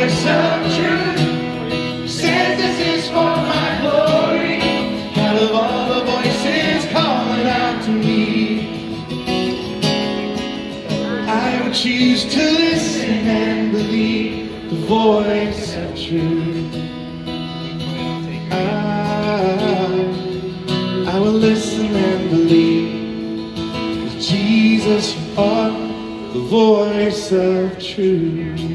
voice of truth says this is for my glory. Out of all the voices calling out to me, I would choose to listen and believe the voice of truth. I will listen and believe that Jesus, you are the voice of truth.